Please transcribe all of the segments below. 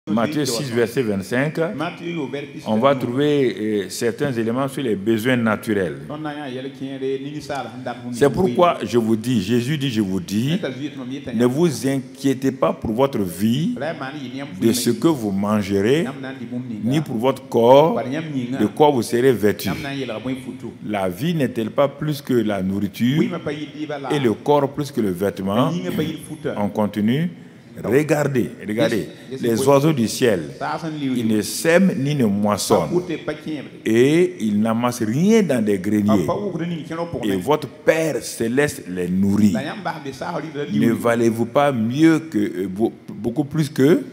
Matthieu 6, verset 25, on va trouver certains éléments sur les besoins naturels. C'est pourquoi je vous dis, Jésus dit, je vous dis, ne vous inquiétez pas pour votre vie, de ce que vous mangerez, ni pour votre corps, de quoi vous serez vêtus. La vie n'est-elle pas plus que la nourriture, et le corps plus que le vêtement? On continue. Regardez, les oiseaux du ciel, ils ne sèment ni ne moissonnent, et ils n'amassent rien dans des greniers, et votre Père céleste les nourrit. Ne valez-vous pas mieux que, beaucoup plus que?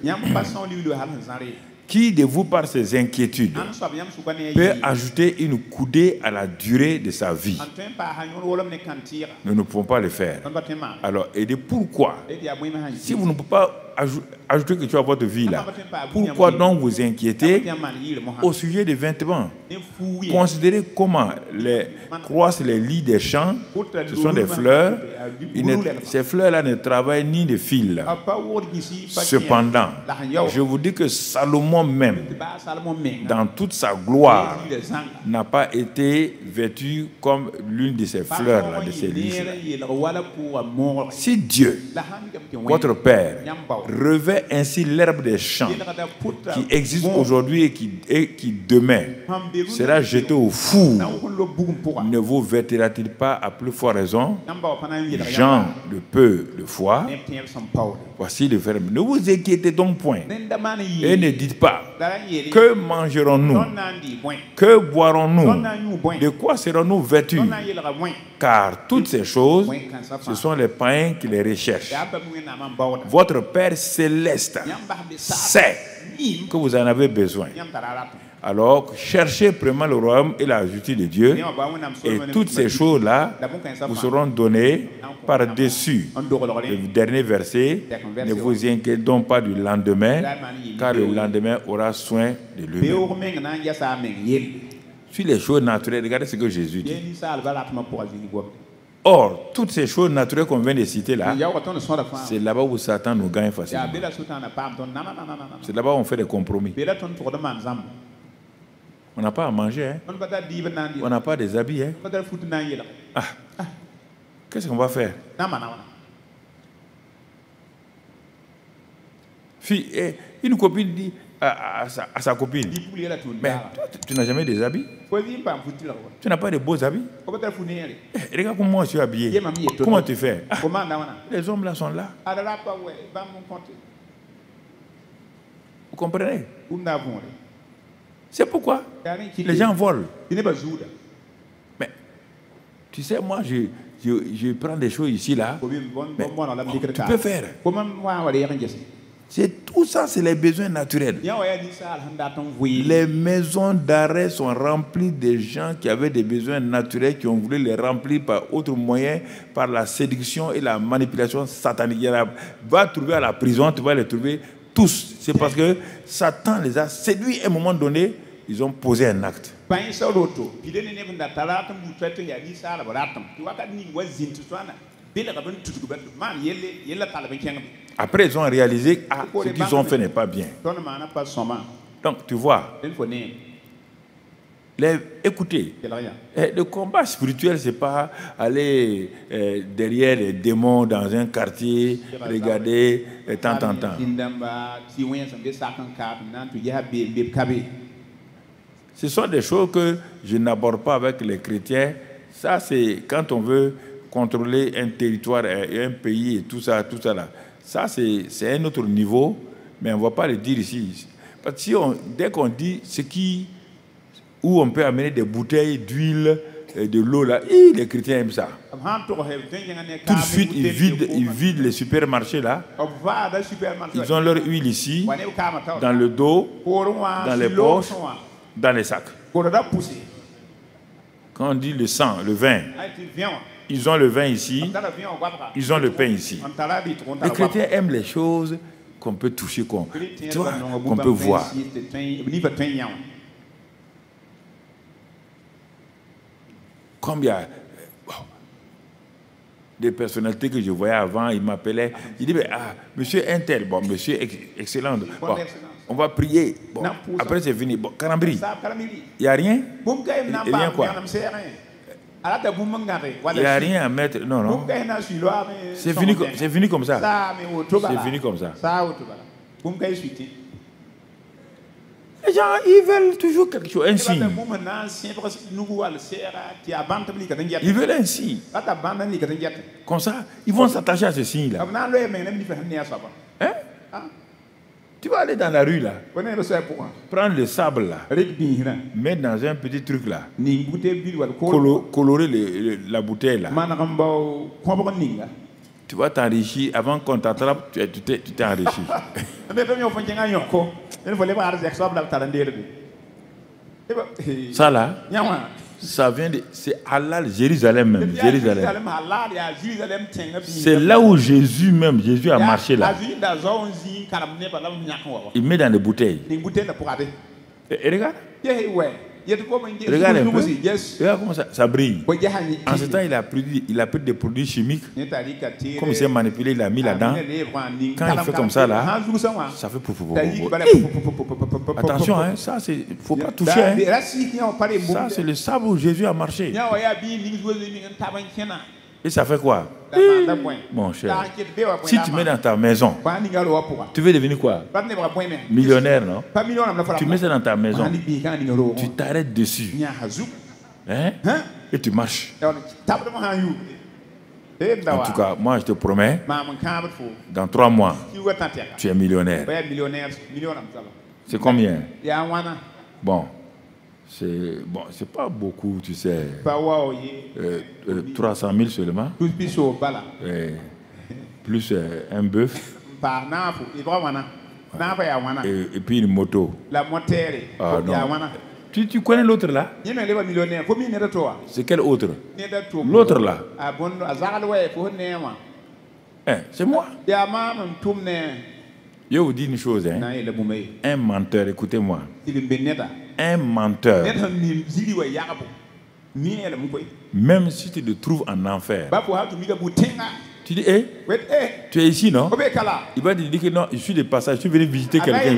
Qui de vous, par ses inquiétudes, peut ajouter une coudée à la durée de sa vie? Nous ne pouvons pas le faire. Alors, et de pourquoi? Si vous ne pouvez pas ajouter quelque chose à votre vie là, pourquoi donc vous inquiétez au sujet des vêtements? Considérez comment croissent les lits des champs. Ce sont des fleurs. Ces fleurs-là ne travaillent ni de fil. Cependant, je vous dis que Salomon même, dans toute sa gloire, n'a pas été vêtu comme l'une de ces fleurs-là, de ces lys-là. Si Dieu, votre Père, revêt ainsi l'herbe des champs qui existe aujourd'hui et qui demain sera jeté au four, ne vous vêtira-t-il pas à plus forte raison, gens de peu de foi? Voici le verbe. Ne vous inquiétez donc point et ne dites pas, que mangerons-nous, que boirons-nous, de quoi serons-nous vêtus? Car toutes ces choses, ce sont les païens qui les recherchent. Votre Père céleste sait que vous en avez besoin. Alors, cherchez premièrement le royaume et la justice de Dieu, et toutes ces choses-là vous seront données par-dessus. Le dernier verset, ne vous inquiétez donc pas du lendemain, car le lendemain aura soin de lui-même. Sur les choses naturelles, regardez ce que Jésus dit. Or, toutes ces choses naturelles qu'on vient de citer là, c'est là-bas où Satan nous gagne facilement. C'est là-bas où on fait des compromis. On n'a pas à manger, hein? On n'a pas des habits. Hein? Ah. Qu'est-ce qu'on va faire? Fille, une copine dit à sa copine, mais toi, tu n'as jamais des habits? Tu n'as pas de beaux habits? Regarde comment moi je suis habillé. Comment tu fais? Les hommes là sont là. Vous comprenez? C'est pourquoi les gens volent. Mais tu sais, moi je prends des choses ici là. Mais, tu peux faire. C'est tout ça, c'est les besoins naturels. Les maisons d'arrêt sont remplies de gens qui avaient des besoins naturels, qui ont voulu les remplir par autres moyens, par la séduction et la manipulation satanique. Va trouver à la prison, tu vas les trouver tous. C'est parce que Satan les a séduits à un moment donné, ils ont posé un acte. Après, ils ont réalisé que ce qu'ils ont fait n'est pas bien. Donc, tu vois, écoutez, le combat spirituel, ce n'est pas aller derrière les démons dans un quartier, regarder de temps en temps. Ce sont des choses que je n'aborde pas avec les chrétiens. Ça, c'est quand on veut contrôler un territoire, un pays et tout ça là. Ça, c'est un autre niveau, mais on ne va pas le dire ici. Parce que dès qu'on dit où on peut amener des bouteilles d'huile, de l'eau, là, les chrétiens aiment ça. Tout de suite, ils vident les supermarchés, là. Ils ont leur huile ici, dans le dos, dans les poches, dans les sacs. Quand on dit le sang, le vin, ils ont le vin ici, ils ont le pain ici. Les chrétiens aiment les choses qu'on peut toucher, qu'on peut voir. Comme il y a... des personnalités que je voyais avant, ils m'appelaient. Ils disaient, ah, monsieur Intel, bon, monsieur excellent. Bon, on va prier. Bon, après, c'est fini. Bon, Karambri. Il n'y a rien? Rien quoi? Il n'y a rien à mettre. Non, non. C'est fini comme ça. C'est fini comme ça. Les gens, ils veulent toujours quelque chose, un signe. Ils veulent un signe. Comme ça, ils vont s'attacher à ce signe-là. Hein? Tu vas aller dans la rue là, prendre le sable là, mettre dans un petit truc là, colorer la bouteille là. Tu vas t'enrichir avant qu'on t'attrape, tu t'es enrichi. Ça là, ça vient de... C'est halal, Jérusalem même. Jérusalem. C'est là où Jésus a marché là. Il met dans des bouteilles. Et regarde. Regarde un peu. Regarde comment ça brille. En ce temps, il a pris des produits chimiques. Comme il s'est manipulé, il a mis là-dedans. Quand il fait comme ça, là, ça fait pouf. Attention, hein, ça, il ne faut pas toucher. Hein. Ça, c'est le sable où Jésus a marché. Et ça fait quoi? Mon cher, si tu mets dans ta maison, tu veux devenir quoi? Millionnaire, non? Tu mets ça dans ta maison, tu t'arrêtes dessus, hein? Et tu marches. En tout cas, moi je te promets, dans 3 mois, tu es millionnaire. C'est combien? Bon. C'est pas beaucoup, tu sais. 300 000 seulement. Plus un bœuf. Et puis une moto. Ah, non. Tu connais l'autre là? C'est quel autre? L'autre là? C'est moi. Je vous dis une chose, hein? Un menteur, écoutez-moi. Un menteur, même si tu le trouves en enfer, tu dis, tu es ici, non? Il va te dire que non, je suis de passage, je suis venu visiter quelqu'un.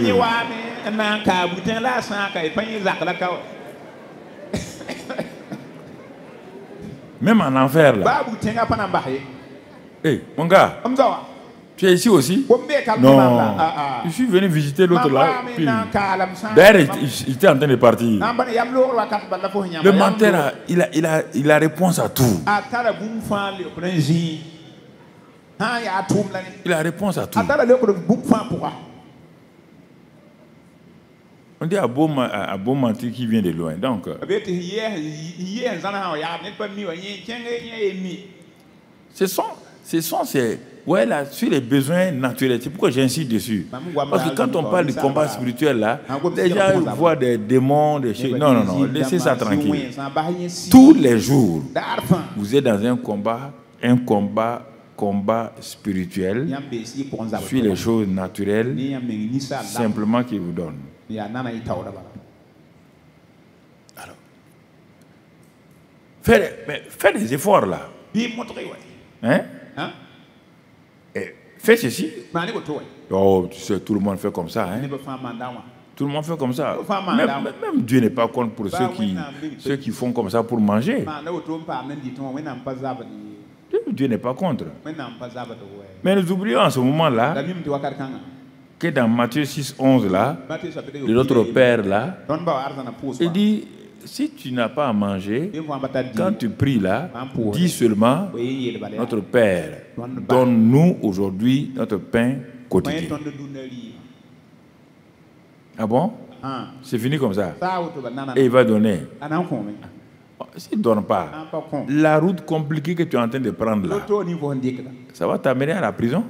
Même en enfer, là. Mon gars, tu es ici aussi? Non. Je suis venu visiter l'autre là. D'ailleurs, il était en train de partir. Le menteur, il a réponse à tout. Il a réponse à tout. On dit à beau mentir qui vient de loin. Donc, ce sont ces... Ouais, là, sur les besoins naturels. C'est pourquoi j'insiste dessus. Parce que quand on parle du combat spirituel, là, les gens voient des démons, des choses. Non, laissez ça tranquille. Tous les jours, vous êtes dans un combat spirituel sur les choses naturelles, simplement qui vous donne. Alors, faites des efforts, là. Hein? Fais ceci. Oh, tu sais, tout le monde fait comme ça. Hein? Tout le monde fait comme ça. Même Dieu n'est pas contre pour ceux qui font comme ça pour manger. Dieu n'est pas contre. Mais nous oublions en ce moment-là que dans Matthieu 6, 11, là, notre Père, là, il dit, si tu n'as pas à manger, quand tu pries là, dis seulement, notre Père, donne-nous aujourd'hui notre pain quotidien. Ah bon? C'est fini comme ça. Et il va donner. S'il ne donne pas, la route compliquée que tu es en train de prendre là, ça va t'amener à la prison.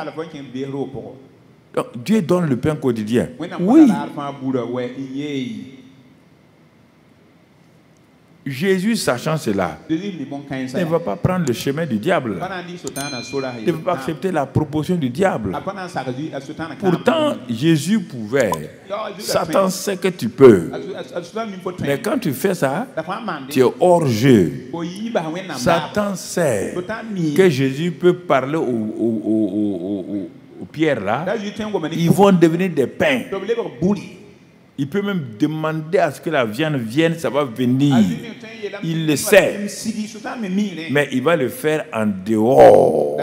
Donc, Dieu donne le pain quotidien. Oui. Jésus, sachant cela, ne va pas prendre le chemin du diable. Il ne va pas accepter la proposition du diable. Pourtant, Jésus pouvait. Satan sait que tu peux. Mais quand tu fais ça, tu es hors jeu. Satan sait que Jésus peut parler aux pierres là. Ils vont devenir des pains. Il peut même demander à ce que la viande vienne, ça va venir. Il le sait. Mais il va le faire en dehors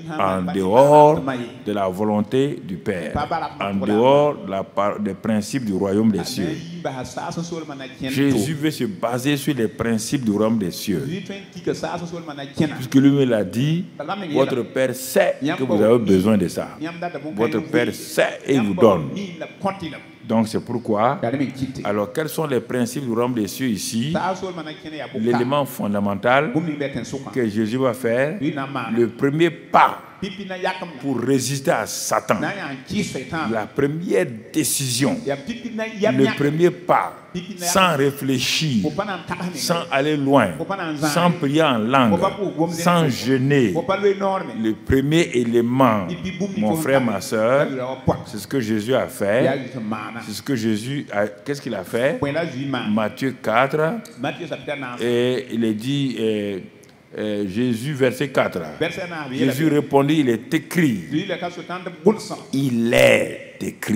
de la volonté du Père, en dehors des principes du royaume des cieux. Jésus veut se baser sur les principes du royaume des cieux. Puisque lui l'a dit, votre Père sait que vous avez besoin de ça. Votre Père sait et vous donne. Donc c'est pourquoi, alors quels sont les principes du royaume des cieux ici? L'élément fondamental que Jésus va faire, le premier pas pour résister à Satan, la première décision, le premier pas, sans réfléchir, sans aller loin, sans prier en langue, sans jeûner, le premier élément, mon frère, ma soeur, c'est ce que Jésus a fait. C'est ce que Jésus a. Qu'est-ce qu'il a fait? Matthieu 4, et il est dit, Jésus, verset 4. Jésus répondit, il est écrit. Il est écrit.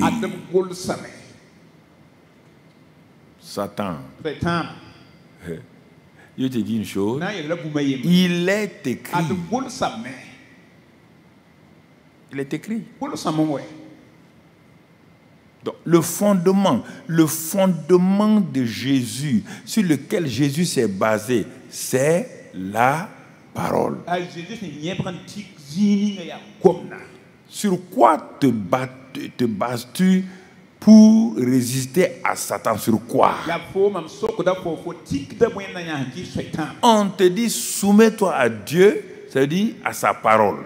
Satan. Je te dis une chose. Il est écrit. Il est écrit. Donc, le fondement de Jésus, sur lequel Jésus s'est basé, c'est la parole. Sur quoi te bases-tu pour résister à Satan? Sur quoi? On te dit soumets-toi à Dieu, c'est-à-dire à sa parole.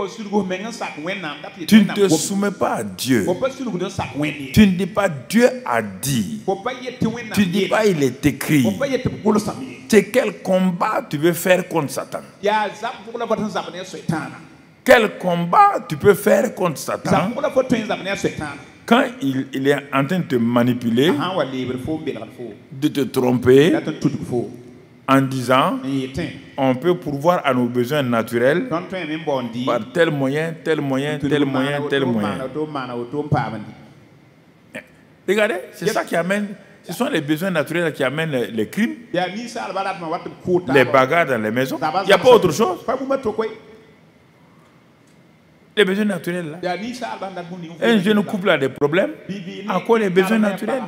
Tu ne te soumets pas à Dieu. Tu ne dis pas Dieu a dit. Tu ne dis pas il est écrit. C'est quel combat tu veux faire contre Satan? Quel combat tu peux faire contre Satan quand il est en train de te manipuler, de te tromper, en disant on peut pourvoir à nos besoins naturels par tel moyen, tel moyen, tel moyen, tel moyen. Regardez, c'est ça qui amène. Ce sont les besoins naturels qui amènent les crimes, les bagarres dans les maisons. Il n'y a pas autre chose. Les besoins naturels là. Un jeune couple a des problèmes. À quoi les besoins naturels?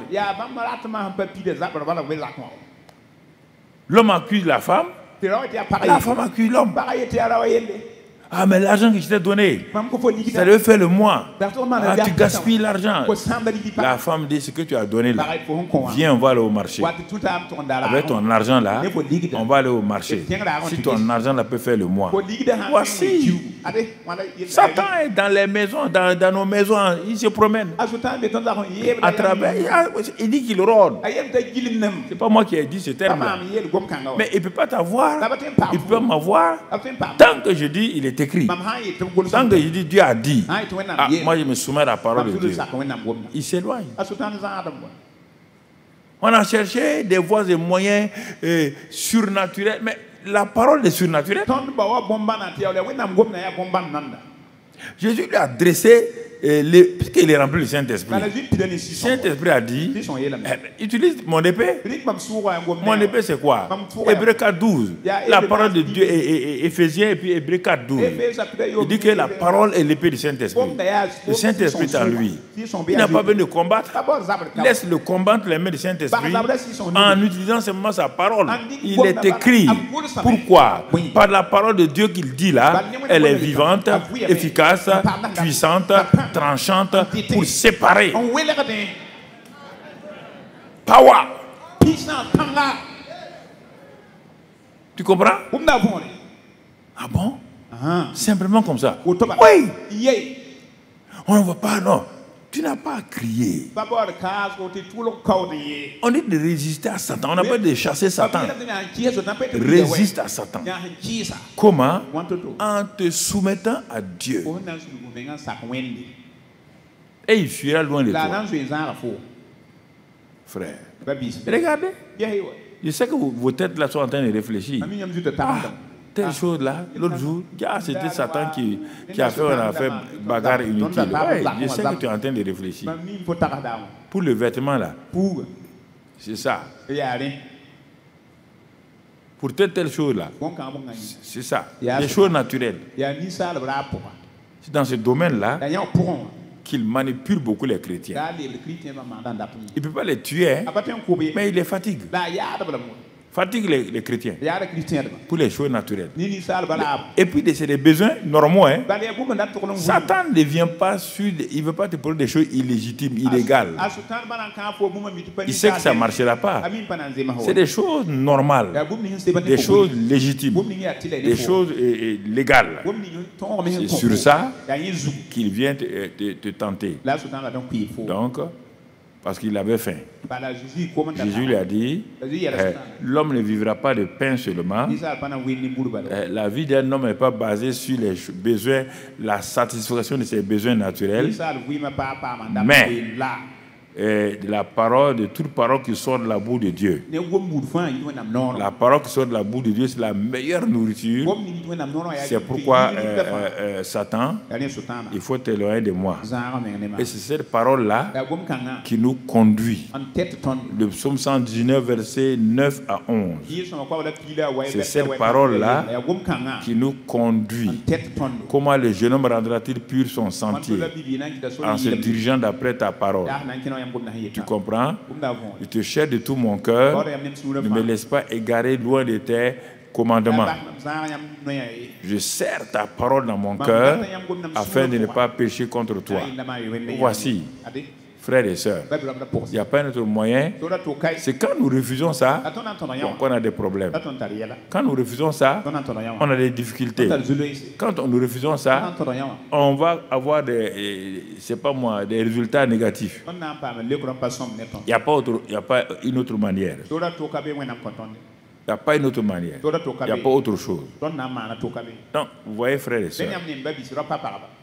L'homme accuse la femme accuse l'homme. Ah, mais l'argent que je t'ai donné, ça devait faire le mois. Ah, tu gaspilles l'argent. La femme dit, ce que tu as donné là, viens, on va aller au marché. Avec ton argent là, on va aller au marché. Si ton argent là peut faire le mois. Voici. Satan est dans les maisons, dans nos maisons, il se promène. À travers, il dit qu'il rôde. C'est pas moi qui ai dit ce terme là. Mais il ne peut pas t'avoir, il ne peut pas m'avoir. Tant que je dis, il est écrit. Tant que je dis Dieu a dit, moi je me soumets à la parole de Dieu. Il s'éloigne. On a cherché des voies et moyens surnaturels, mais la parole est surnaturelle. Jésus lui a dressé, puisqu'il est rempli du Saint-Esprit. Le Saint-Esprit a dit, utilise mon épée. Mon épée c'est quoi? Hébreux 4, 12. La parole de Dieu est Éphésiens et puis Hébreux 4, 12. Il dit que la parole est l'épée du Saint-Esprit. Le Saint-Esprit est en lui. Il n'a pas besoin de combattre. Laisse-le combattre les mains du Saint-Esprit en utilisant seulement sa parole. Il est écrit. Pourquoi? Par la parole de Dieu qu'il dit là, elle est vivante, efficace, puissante, tranchante pour séparer. Power. Tu comprends? Ah bon? Simplement comme ça. Oui. On ne voit pas, non. Tu n'as pas à crier. On dit de résister à Satan. On n'a pas de chasser Satan. Résiste à Satan. Comment? En te soumettant à Dieu. Et il fuira loin de toi. Frère, regardez. Je sais que vos têtes là sont en train de réfléchir. Telle chose là, l'autre jour, c'était Satan qui a fait une affaire bagarre inutile. Ouais, je sais que tu es en train de réfléchir. Pour le vêtement là, c'est ça. Pour telle chose là, c'est ça. Des choses naturelles. C'est dans ce domaine là qu'il manipule beaucoup les chrétiens. Il ne peut pas les tuer, mais il les fatigue. Fatigue les chrétiens pour les choses naturelles. Et puis c'est des besoins normaux. Satan ne vient pas sur, il ne veut pas te poser des choses illégitimes, illégales. Il sait que ça ne marchera pas. C'est des choses normales, des choses légitimes, des choses légales. C'est sur ça qu'il vient te tenter. Donc, parce qu'il avait faim. Jésus lui a dit, l'homme ne vivra pas de pain seulement. La vie d'un homme n'est pas basée sur les besoins, la satisfaction de ses besoins naturels, mais de la parole, de toute parole qui sort de la bouche de Dieu. La parole qui sort de la bouche de Dieu, c'est la meilleure nourriture. C'est pourquoi Satan, il faut t'éloigner de moi. Et c'est cette parole-là qui nous conduit. Le psaume 119, versets 9 à 11. C'est cette parole-là qui nous conduit. Comment le jeune homme rendra-t-il pur son sentier en se dirigeant d'après ta parole? Tu comprends? Je te cherche de tout mon cœur. Ne me laisse pas égarer loin de tes commandements. Je serre ta parole dans mon cœur afin de ne pas pécher contre toi. Voici, frères et sœurs, il n'y a pas un autre moyen. C'est quand nous refusons ça qu'on a des problèmes. Quand nous refusons ça, on a des difficultés. Quand nous refusons ça, on va avoir des résultats négatifs. Il n'y a pas une autre manière. Il n'y a pas une autre manière. Il n'y a pas autre chose. Donc, vous voyez, frères et sœurs,